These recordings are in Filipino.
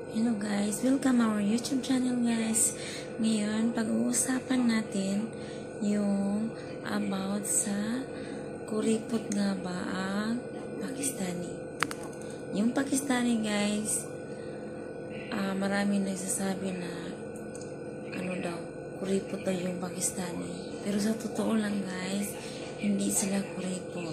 Hello guys, welcome our YouTube channel guys. Ngayon, pag-uusapan natin yung about sa kuripot nga ba ang Pakistani. Yung Pakistani guys, marami nagsasabi na kuripot daw yung Pakistani. Pero sa totoo lang guys, hindi sila kuripot.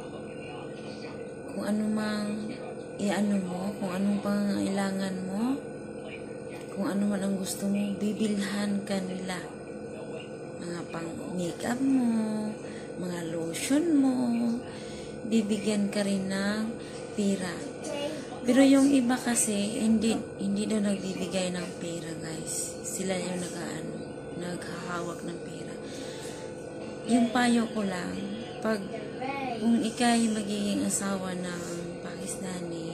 Kung ano mang kung anong pangailangan mo, kung ano man ang gusto mo, bibilhan ka nila. Mga pang makeup mo, mga lotion mo, bibigyan ka rin ng pera. Pero yung iba kasi, hindi daw nagbibigay ng pera guys. Sila yung naghahawak ng pera. Yung payo ko lang, kung ikay magiging asawa ng Pakistani,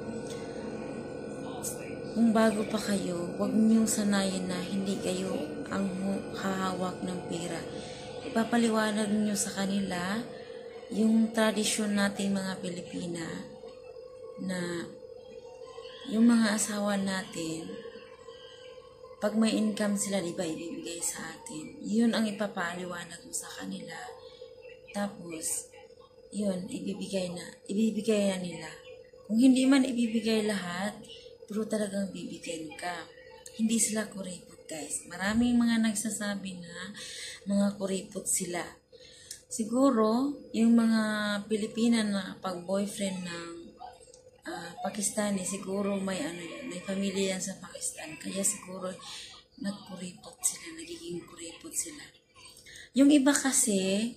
kung bago pa kayo, huwag niyong sanayin na hindi kayo ang hahawak ng pera. Ipapaliwanag niyo sa kanila yung tradisyon nating mga Pilipina na yung mga asawa natin, pag may income sila, di ba, ibibigay sa atin. Yun ang ipapaliwanag mo sa kanila. Tapos, yun, ibibigay na nila. Kung hindi man ibibigay lahat, pero talagang bibigyan ka. Hindi sila kuripot, guys. Maraming mga nagsasabi na mga kuripot sila. Siguro, yung mga Pilipina na pag-boyfriend ng Pakistani, siguro may pamilya yan sa Pakistan. Kaya siguro nagkuripot sila, nagiging kuripot sila. Yung iba kasi,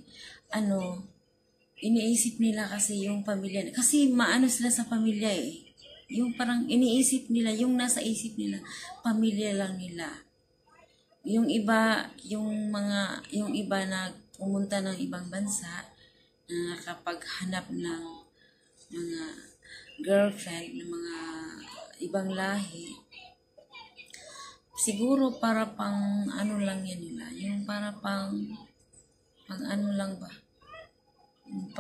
iniisip nila kasi yung pamilya. Kasi maano sila sa pamilya eh. Yung parang iniisip nila, yung nasa isip nila, pamilya lang nila. Yung iba na pumunta ng ibang bansa, na nakapaghanap ng mga girlfriend, ng mga ibang lahi, siguro para pang lang yan nila. Yung para pang lang ba? Yung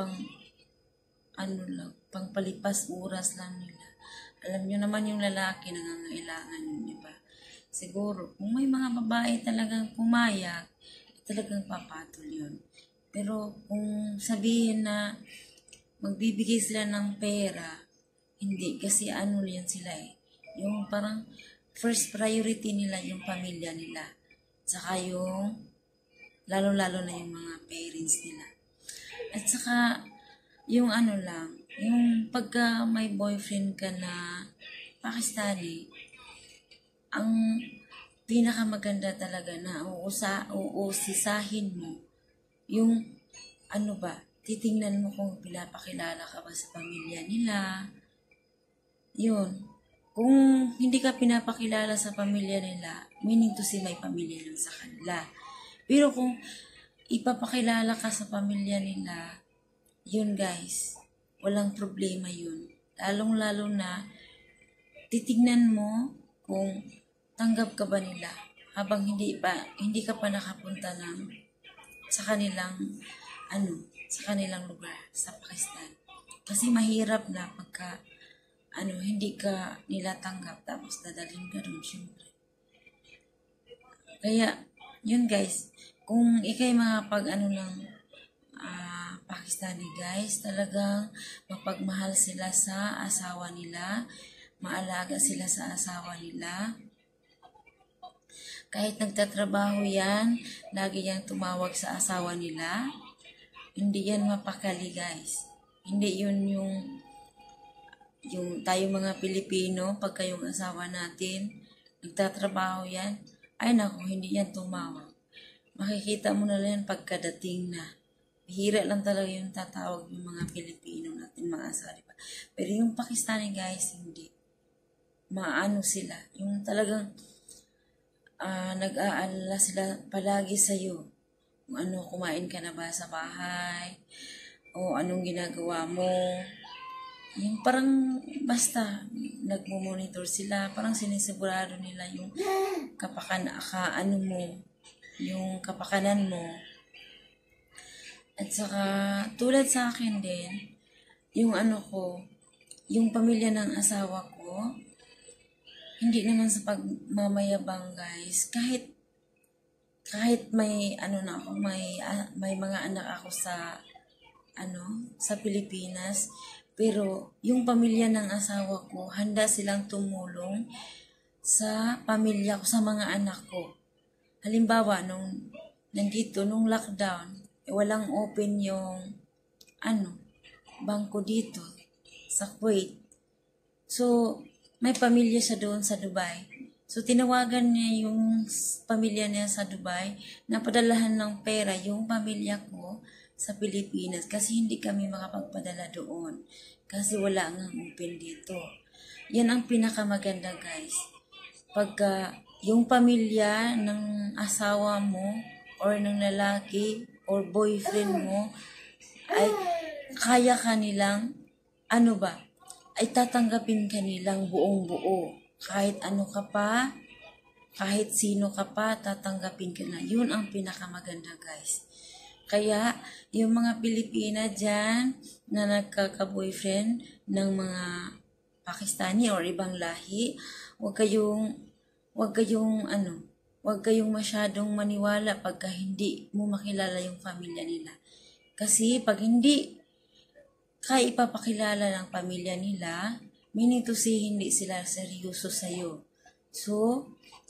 pang palipas oras lang nila. Alam nyo naman yung lalaki nangangailangan yun, di ba? Siguro, kung may mga babae talagang pumayag, talagang papatol yun. Pero kung sabihin na magbibigay sila ng pera, hindi. Kasi yan sila eh. Yung parang first priority nila yung pamilya nila. Saka yung lalo-lalo na yung mga parents nila. At saka yung yung pagka may boyfriend ka na Pakistani, ang pinakamaganda talaga na uusisahin mo yung titingnan mo kung pinapakilala ka ba sa pamilya nila. Yun. Kung hindi ka pinapakilala sa pamilya nila, meaning to say may pamilya lang sa kanila. Pero kung ipapakilala ka sa pamilya nila, yun guys, walang problema yun. Lalong-lalo na, titignan mo kung tanggap ka ba nila habang hindi ka pa nakapunta sa kanilang lugar sa Pakistan. Kasi mahirap na pagka hindi ka nila tanggap tapos dadalhin ka doon syempre. Kaya yun guys, kung ikay mga Pakistani guys, talagang mapagmahal sila sa asawa nila, maalaga sila sa asawa nila. Kahit nagtatrabaho yan, lagi yang tumawag sa asawa nila. Hindi yan mapakali guys. Hindi yun yung tayo mga Pilipino, pagka yung asawa natin, nagtatrabaho yan, ay naku, hindi yan tumawag. Makikita mo na lang pagkadating na. Bihira lang talaga yung tatawag yung mga Pilipino natin, mga asawa, diba? Pero yung Pakistani guys, hindi. Sila. Yung talagang nag-aalala sila palagi sa'yo. Kung kumain ka na ba sa bahay? O anong ginagawa mo? Yung parang basta nagmo-monitor sila. Parang sinisigurado nila yung yung kapakanan mo. At saka, tulad sa akin din, yung yung pamilya ng asawa ko, hindi naman sa pagmamayabang guys, kahit may ano na ako, may mga anak ako sa Pilipinas, pero yung pamilya ng asawa ko, handa silang tumulong sa pamilya ko, sa mga anak ko. Halimbawa, nung lockdown, walang open yung bangko dito sa Kuwait. So, may pamilya siya doon sa Dubai. So, tinawagan niya yung pamilya niya sa Dubai na padalahan ng pera yung pamilya ko sa Pilipinas kasi hindi kami makapagpadala doon kasi wala nga open dito. Yan ang pinakamaganda guys. Pagka yung pamilya ng asawa mo or ng lalaki or boyfriend mo ay kaya kanilang ay tatanggapin kanilang buong buo. Kahit ano ka pa, kahit sino ka pa, tatanggapin ka na. Yun ang pinakamaganda guys. Kaya, yung mga Pilipina dyan na nagkaka-boyfriend ng mga Pakistani or ibang lahi, huwag kayong masyadong maniwala pagka hindi mo makilala yung pamilya nila. Kasi pag hindi ka ipapakilala ng pamilya nila, meaning to say hindi sila seryoso sa'yo. So,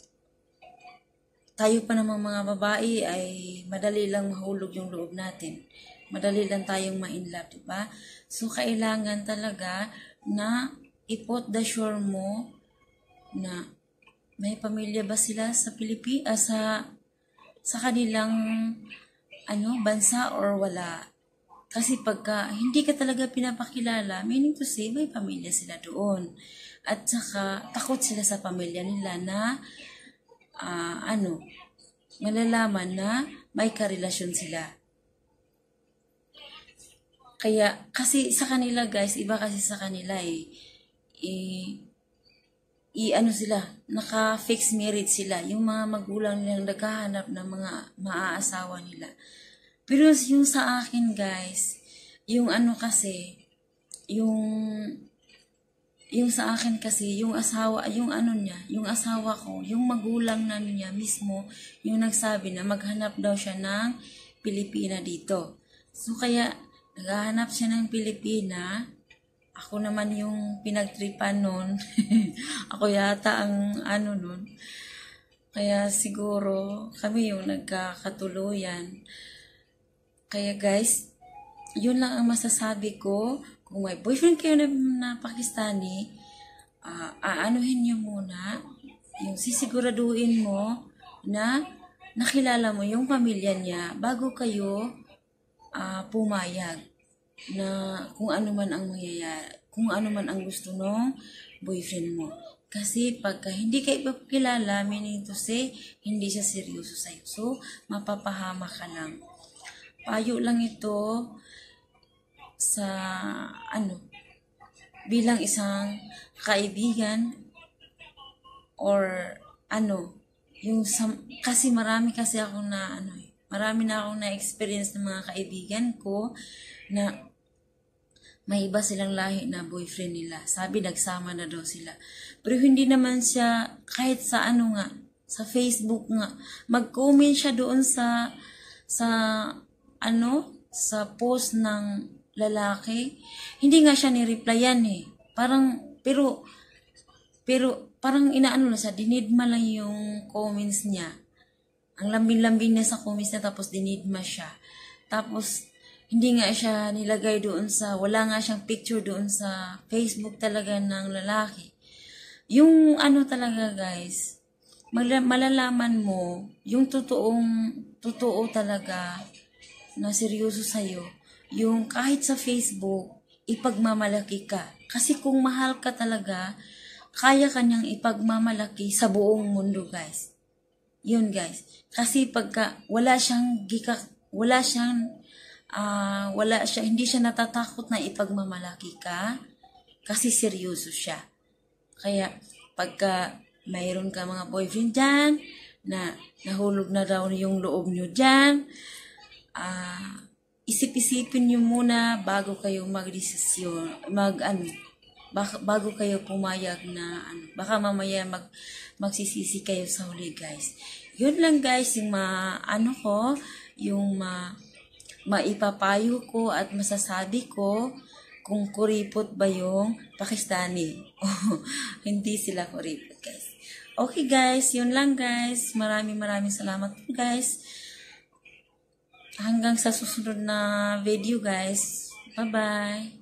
tayo pa namang mga babae ay madali lang mahulog yung loob natin. Madali lang tayong ma-inlove, diba? So, kailangan talaga na i-put the sure mo na may pamilya ba sila sa Pilipinas, sa kanilang bansa or wala. Kasi pagka hindi ka talaga pinapakilala, meaning to say may pamilya sila doon. At saka takot sila sa pamilya nila na malalaman na may karelasyon sila. Kaya, kasi sa kanila guys, iba kasi sa kanila sila, naka-fixed marriage sila. Yung mga magulang nilang naghahanap ng mga maaasawa nila. Pero yung sa akin guys, yung sa akin kasi, yung asawa ko, yung magulang na niya mismo, yung nagsabi na maghanap daw siya ng Pilipina dito. So, kaya, naghahanap siya ng Pilipina, ako naman yung pinagtripan nun. Ako yata ang nun. Kaya siguro, kami yung nagkakatuluyan. Kaya guys, yun lang ang masasabi ko. Kung may boyfriend kayo na Pakistani, aanuhin nyo muna, yung sisiguraduhin mo na nakilala mo yung pamilya niya bago kayo pumayag na kung ano man ang mangyayari, kung ano man ang gusto ng boyfriend mo. Kasi pagka hindi kayo ipapakilala, meaning to say, hindi siya seryoso sa'yo. So, mapapahama ka lang. Payo lang ito sa bilang isang kaibigan or kasi marami na akong na-experience ng mga kaibigan ko na may iba silang lahi na boyfriend nila. Sabi nagsama na daw sila. Pero hindi naman siya kahit sa sa Facebook nga, mag-comment siya doon sa post ng lalaki, hindi nga siya ni-replyan pero parang inaano na siya, dinidma lang yung comments niya. Ang lambing-lambing na sa comments niya, tapos dinidma siya. Tapos, hindi nga siya nilagay doon wala nga siyang picture doon sa Facebook talaga ng lalaki. Yung talaga guys, malalaman mo, yung totoo talaga, na seryoso sa'yo, yung kahit sa Facebook, ipagmamalaki ka. Kasi kung mahal ka talaga, kaya ka niyang ipagmamalaki sa buong mundo, guys. Yun, guys. Kasi pagka hindi siya natatakot na ipagmamalaki ka, kasi seryoso siya. Kaya, pagka mayroon ka mga boyfriend dyan, na nahulog na daw yung loob nyo dyan, isip-isipin nyo muna bago kayo magdesisyon, bago kayo pumayag na ano, baka mamaya magsisisi kayo sa huli, guys. Yun lang, guys, yung ano ko, yung maipapayo ko at masasabi ko kung kuripot ba yung Pakistani. Hindi sila kuripot, guys. Okay, guys, yun lang, guys. Maraming salamat po, guys. Hanggang sa susunod na video, guys. Bye-bye.